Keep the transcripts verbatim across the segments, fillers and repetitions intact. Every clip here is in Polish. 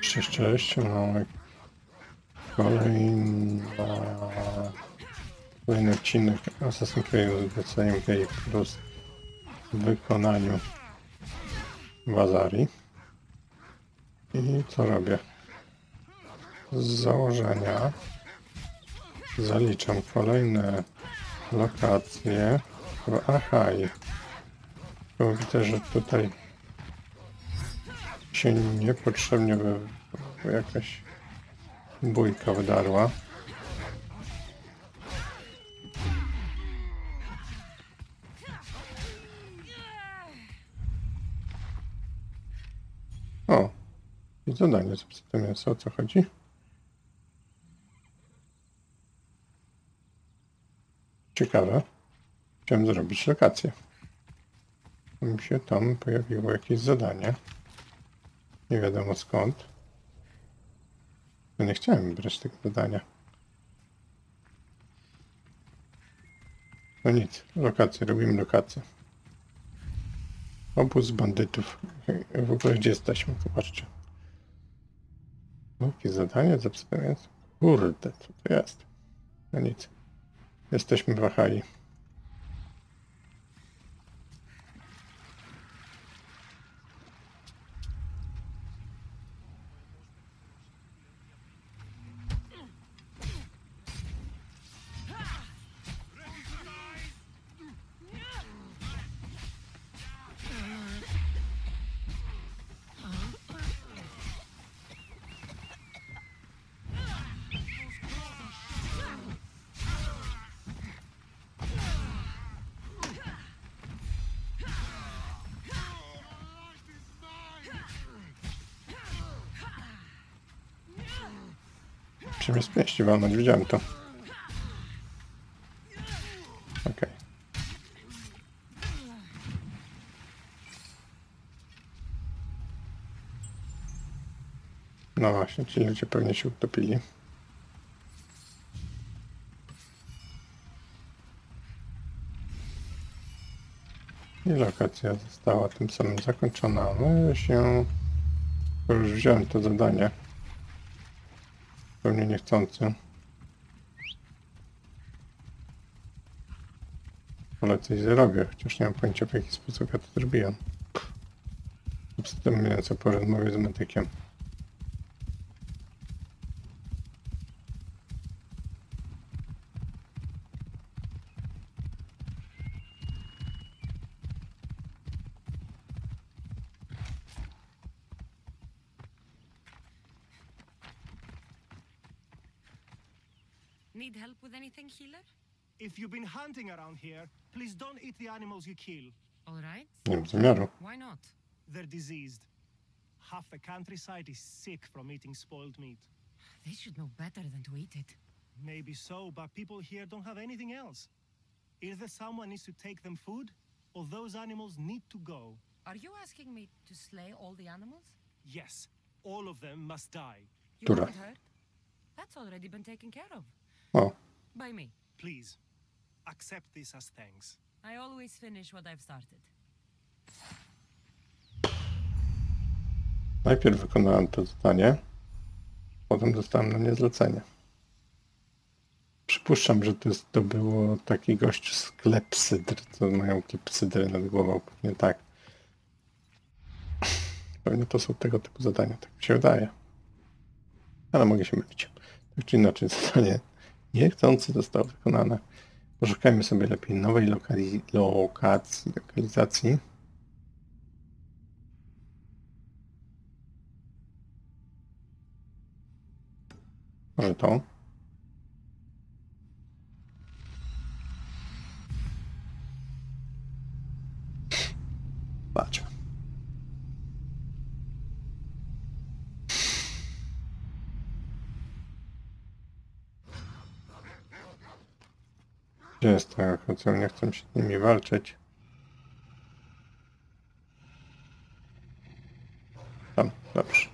Cześć, cześć, mamy kolejna, kolejny odcinek Assassin's Creed The Same Day Plus w wykonaniu Wazari. I co robię? Z założenia zaliczam kolejne lokacje w Achai. Bo widzę, że tutaj się niepotrzebnie wy... jakaś bójka wydarła. O, i zadanie zepsute mięso, o co chodzi? Ciekawe. Chciałem zrobić lokację. Mi się tam pojawiło jakieś zadanie. Nie wiadomo skąd. No nie chciałem brać tego zadania. No nic, lokację, robimy lokację. Obóz bandytów. W ogóle gdzie jesteśmy? Zobaczcie. Jakie zadanie zapisujące? Kurde, co to jest? No nic. Jesteśmy w Achai. Czy mnie z pięści walnąć? Widziałem to. Okej. Okay. No właśnie, ci ludzie pewnie się utopili. I lokacja została tym samym zakończona. No się... już wziąłem to zadanie. Pewnie niechcący. Ale coś zrobię, chociaż nie mam pojęcia, w jaki sposób ja to zrobiłem. Z tym nieco po rozmowie z medykiem. Need help with anything, healer? If you've been hunting around here, please don't eat the animals you kill. All right. Nie mam zamiaru. Why not? They're diseased. Half the countryside is sick from eating spoiled meat. They should know better than to eat it. Maybe so, but people here don't have anything else. Either someone needs to take them food, or those animals need to go. Are you asking me to slay all the animals? Yes, all of them must die. You Dobra. haven't heard? That's already been taken care of. O, By me. Please, accept this as thanks. I always finish what I've started. najpierw wykonałem to zadanie, potem dostałem na nie zlecenie. Przypuszczam, że to, jest, to było taki gość z klepsydr, co mają klepsydry nad głową, pewnie tak. Pewnie to są tego typu zadania, tak mi się wydaje. Ale mogę się mylić. Tak czy inaczej, zadanie niechcący zostało wykonane. Poszukajmy sobie lepiej nowej lokali lokacji, lokalizacji. Może to? Patrz. Gdzie jest ta ochotą? Nie chcę się z nimi walczyć. Tam, dobrze.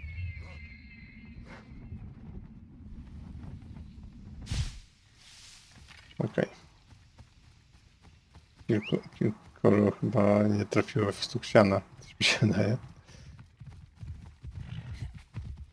Okej. Okay. Kilku, kilkoro chyba nie trafiło w stuk siana, coś mi się wydaje.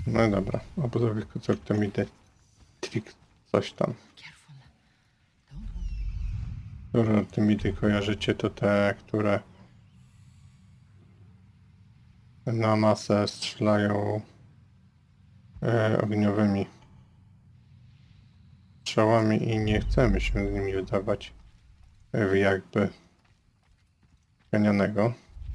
No dobra, obozowisko co to mi trik coś tam. Careful. Don't want to be. Które tymidy kojarzycie, to te, które na masę strzelają e, ogniowymi strzałami i nie chcemy się z nimi wydawać w jakby ganianego.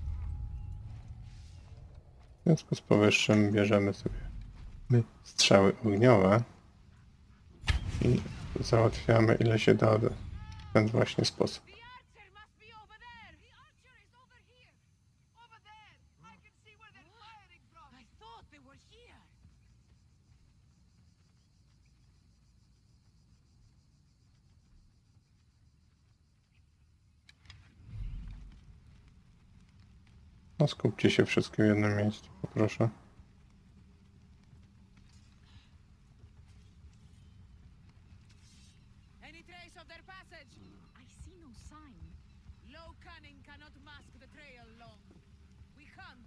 W związku z powyższym bierzemy sobie my strzały ogniowe i załatwiamy ile się da w ten właśnie sposób. The archer must be over there! The archer is over here! Over there! I can see where they're firing from! I thought they were here. No skupcie się wszystkie w jednym miejscu, poproszę. Any trace of their passage? I see no sign. Low cunning cannot mask the trail long. We hunt.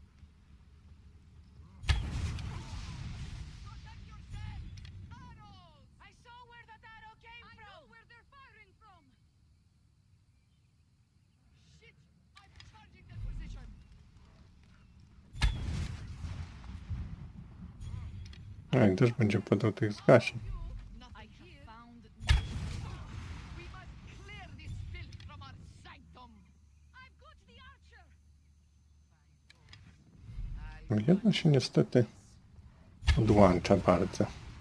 Protect yourself! Arrows! I saw where that arrow came I from. know where they're firing from! Shit! I'm charging that position! No i też będzie podał tych zgasień. Nothing here. Found. We must clear this filth from our sanctum! I've got the archer! Jedna się niestety odłącza bardzo.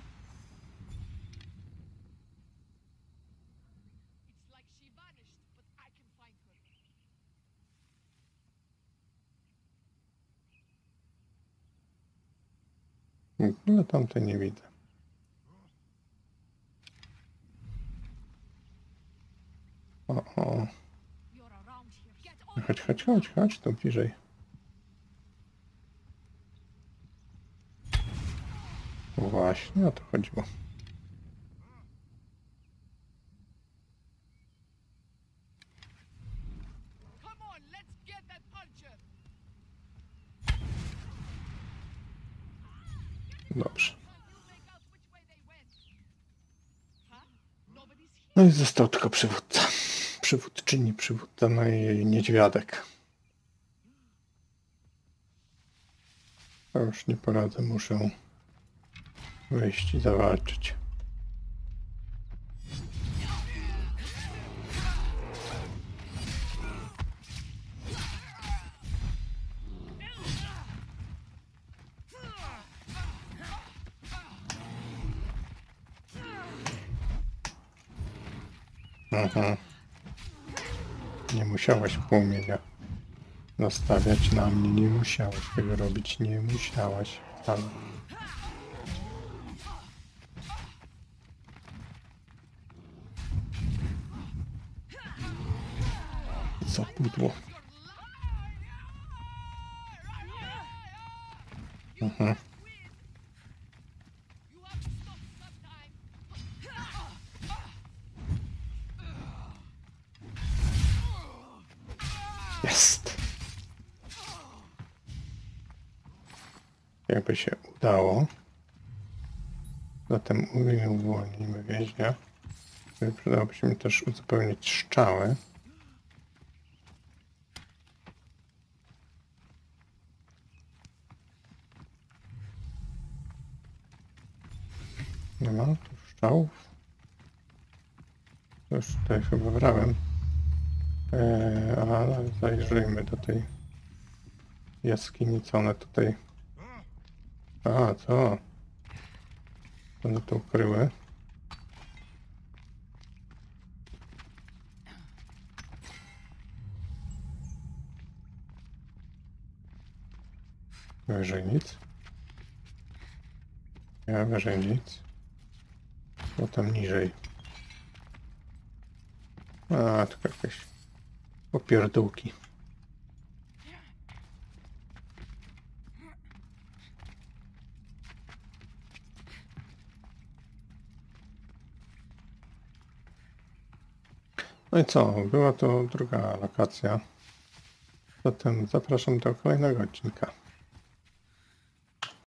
It's like she vanished, but I can find her. Ale tamtej nie widzę. O, o. You're around here. Get on! Chodź, chodź, chodź, chodź tu bliżej. Właśnie o to chodziło. Come on, let's get that archer! Dobrze. Can you make out which way they went? Huh? Nobody's here. No i został tylko przywódca. Przywódczyni, przywódca, no i niedźwiadek. To już nie poradzę, muszę wyjść i zawalczyć. Aha. Nie musiałaś płomienia nastawiać na mnie, nie musiałaś tego robić, nie musiałaś. Ale... Co pudło. Aha. You have to stop sometime. Jest. Jakby się udało. Zatem uwolnimy więźnia. Przydałoby się mi też uzupełnić strzały. Nie ma tu strzałów. To już tutaj chyba brałem. Eee, ale zajrzyjmy do tej jaskini, co one tutaj... A, co? One tu ukryły. Wyżej nic. Ja wyżej nic. Potem niżej. A, tylko jakieś popierdółki. No i co? Była to druga lokacja. Zatem zapraszam do kolejnego odcinka.